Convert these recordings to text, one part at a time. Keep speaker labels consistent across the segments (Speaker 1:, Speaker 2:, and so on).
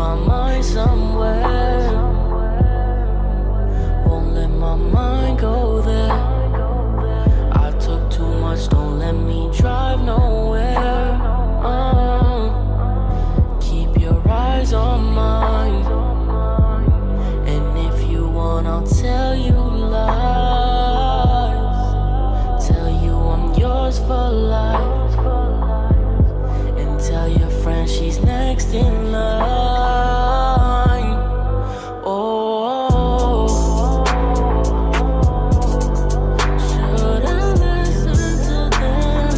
Speaker 1: my mind somewhere. Won't let my mind go there. I took too much, don't let me drive nowhere. Keep your eyes on mine, and if you want, I'll tell you lies. Tell you I'm yours for life, and tell your friend she's next in line. Oh, should I listen to them?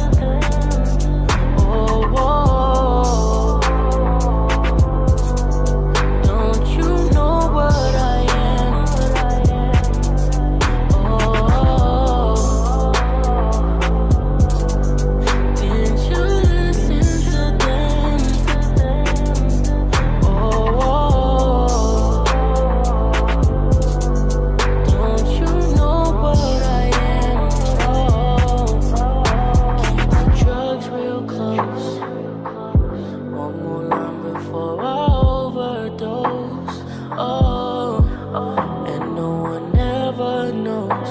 Speaker 1: Oh, don't you know what I am? Oh, didn't you listen to them? Oh, don't you know what I am? Oh, keep the drugs real close. One more line before I overdose. Oh, and no one ever knows.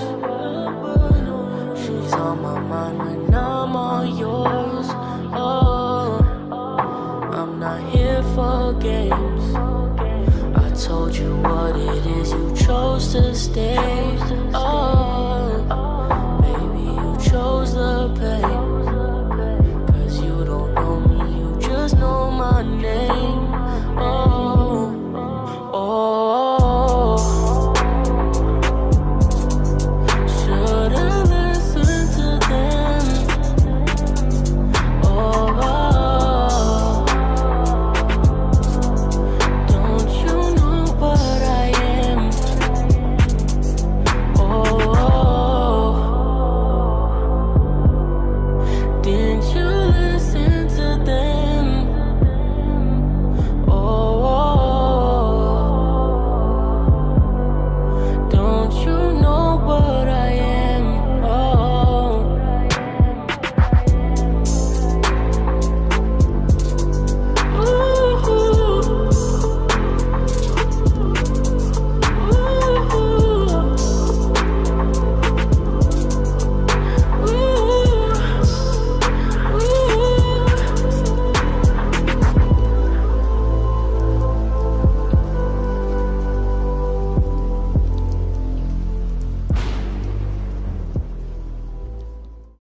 Speaker 1: She's on my mind when I'm all yours. Oh, I'm not here for games. I told you what it is, you chose to stay. Oh, baby, you chose the pain.